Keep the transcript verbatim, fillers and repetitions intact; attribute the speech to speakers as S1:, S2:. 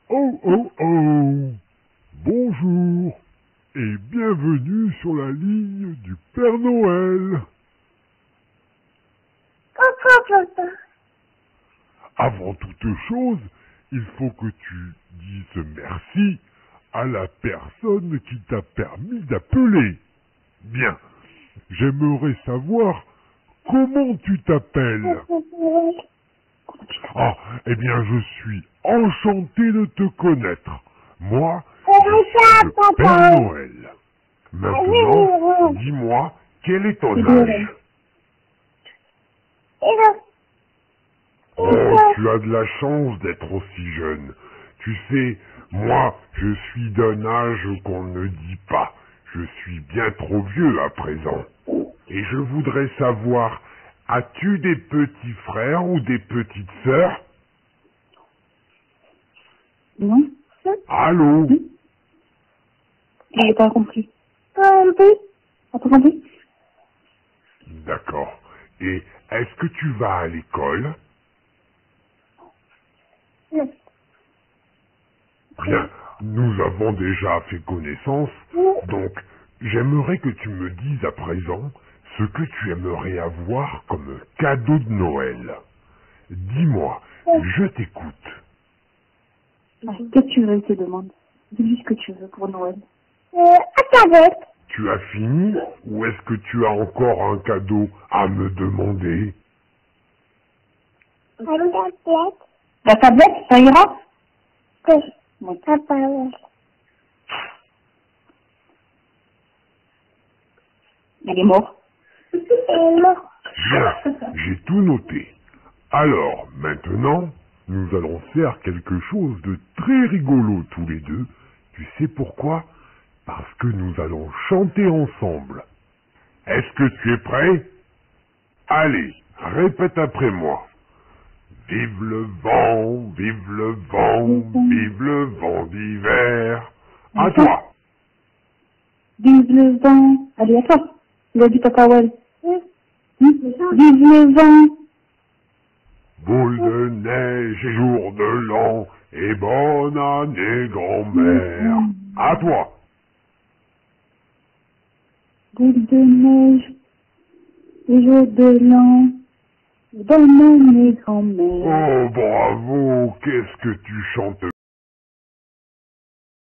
S1: Oh oh oh! Bonjour et bienvenue sur la ligne du Père Noël. Avant toute chose, il faut que tu dises merci à la personne qui t'a permis d'appeler. Bien, j'aimerais savoir comment tu t'appelles. Ah, eh bien, je suis enchanté de te connaître. Moi, je suis le Père Noël. Maintenant, dis-moi, quel est ton âge? Oh, tu as de la chance d'être aussi jeune. Tu sais, moi, je suis d'un âge qu'on ne dit pas. Je suis bien trop vieux à présent. Et je voudrais savoir, as-tu des petits frères ou des petites sœurs?
S2: Non.
S1: Allô?
S2: J'ai pas compris. T'as pas compris?
S1: D'accord. Et est-ce que tu vas à l'école?
S2: Non.
S1: Bien, nous avons déjà fait connaissance, donc j'aimerais que tu me dises à présent ce que tu aimerais avoir comme cadeau de Noël. Dis-moi, je t'écoute.
S2: Qu'est-ce que tu veux, je te demande. Dis-lui ce que tu veux pour Noël.
S3: Euh, un tablette.
S1: Tu as fini ou est-ce que tu as encore un cadeau à me demander?
S3: Un tablette.
S2: La tablette, ça ira?
S3: Oui.
S2: Oui.
S3: Un tablette.
S2: Il est mort.
S3: Il est mort.
S1: Bien, j'ai tout noté. Alors, maintenant, nous allons faire quelque chose de très rigolo tous les deux. Tu sais pourquoi? Parce que nous allons chanter ensemble. Est-ce que tu es prêt? Allez, répète après moi. Vive le vent, vive le vent, vive le vent d'hiver. À toi.
S2: Vive le vent. Allez, à toi. Il a dit Papa Noël.
S3: Oui.
S2: Vive le vent.
S1: Boule de neige et jour de l'an, et bonne année grand-mère. À toi.
S2: Boule de neige. Les jours de l'an. Bonne année, grand-mère.
S1: Oh, bravo, qu'est-ce que tu chantes